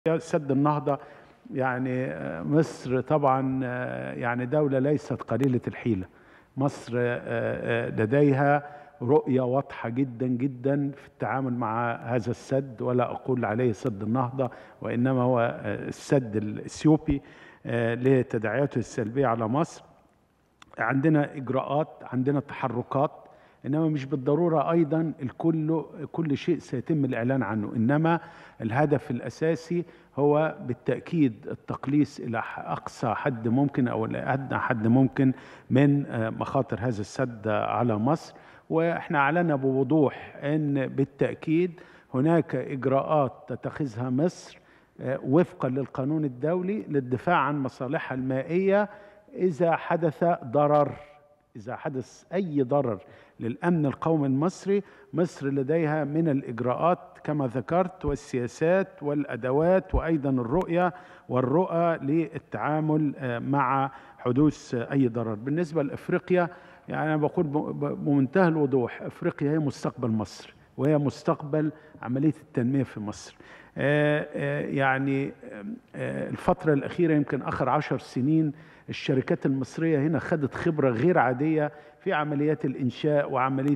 سد النهضة. يعني مصر طبعا يعني دولة ليست قليلة الحيلة. مصر لديها رؤية واضحة جدا جدا في التعامل مع هذا السد، ولا أقول عليه سد النهضة وإنما هو السد الإثيوبي لتداعياته السلبية على مصر. عندنا إجراءات، عندنا تحركات، إنما مش بالضرورة أيضا كل شيء سيتم الإعلان عنه، إنما الهدف الأساسي هو بالتأكيد التقليص إلى أقصى حد ممكن أو أدنى حد ممكن من مخاطر هذا السد على مصر. وإحنا أعلنا بوضوح أن بالتأكيد هناك إجراءات تتخذها مصر وفقا للقانون الدولي للدفاع عن مصالحها المائية إذا حدث ضرر، إذا حدث أي ضرر للأمن القومي المصري. مصر لديها من الإجراءات كما ذكرت والسياسات والأدوات وأيضا الرؤية والرؤى للتعامل مع حدوث أي ضرر. بالنسبة لأفريقيا، يعني أنا بقول بمنتهى الوضوح، أفريقيا هي مستقبل مصر وهي مستقبل عملية التنمية في مصر. يعني الفترة الأخيرة يمكن آخر 10 سنين الشركات المصرية هنا خدت خبرة غير عادية في عمليات الإنشاء وعملية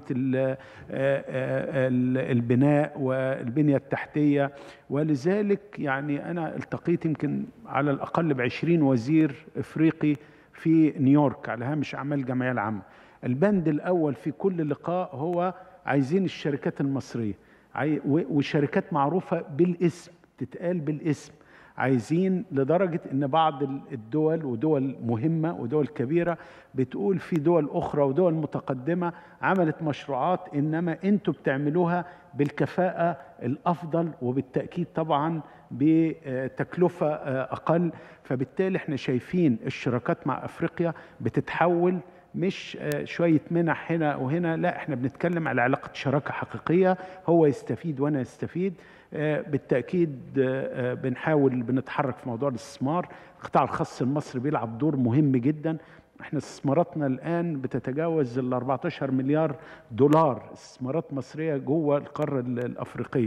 البناء والبنية التحتية. ولذلك يعني أنا التقيت يمكن على الأقل ب20 وزير إفريقي في نيويورك على هامش أعمال الجمعية العامة. البند الأول في كل لقاء هو عايزين الشركات المصرية وشركات معروفة بالاسم، تتقال بالاسم. عايزين لدرجة ان بعض الدول ودول مهمة ودول كبيرة بتقول في دول اخرى ودول متقدمة عملت مشروعات انما انتوا بتعملوها بالكفاءة الافضل وبالتأكيد طبعا بتكلفة اقل. فبالتالي احنا شايفين الشراكات مع افريقيا بتتحول مش شوية منح هنا وهنا، لا احنا بنتكلم على علاقة شراكة حقيقية، هو يستفيد وانا يستفيد. بالتأكيد بنحاول بنتحرك في موضوع الاستثمار. القطاع الخاص المصري بيلعب دور مهم جدا. احنا استثماراتنا الآن بتتجاوز ال 14 مليار دولار استثمارات مصرية جوه القارة الأفريقية.